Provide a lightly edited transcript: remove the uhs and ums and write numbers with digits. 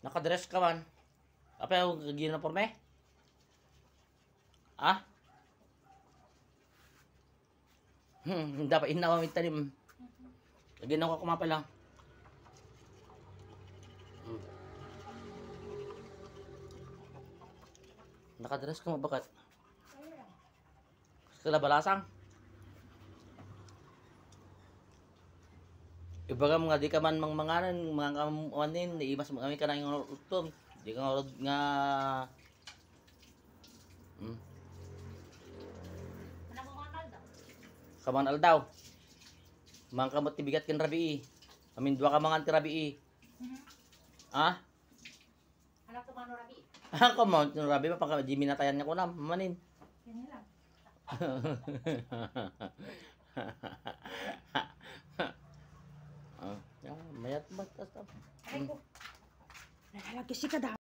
Nakadress ka man. Apa yung ginaporme? Ah? Dapat inawa may tanim. Ginawa ko kumapa lang. Nakadress ka mo bakit? Sila balasang. Ibaga mga di ka man manganan, mga kamuanin, iibas mo kami ka na yung utom. Di ka nga nga... Kaman aldaw. Mga kamot tibigat kin rabii. Amin dua ka mga antirabii. Ah? Anak tumano rabi. Ako mo, rabii pa pagka di minatayan niya ko na, manin. Yan lang. Mayat batas. Aray ko. Nalalagay si kada.